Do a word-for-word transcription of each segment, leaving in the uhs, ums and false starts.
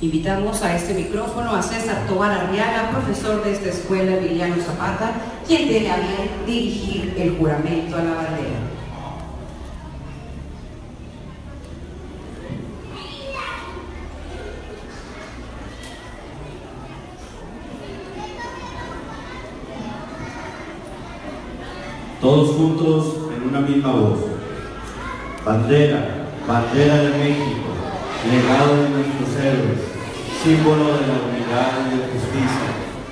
Invitamos a este micrófono a César Tobar Arriaga, profesor de esta escuela Emiliano Zapata, quien tiene a bien dirigir el juramento a la bandera. Todos juntos en una misma voz. Bandera, bandera de México, legado de nuestros héroes, símbolo de la unidad y de justicia.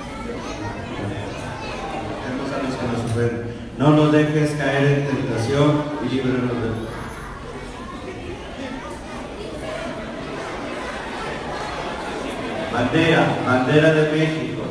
A los que nos ofenden. No nos dejes caer en tentación y líbranos del mal. Bandera, bandera de México,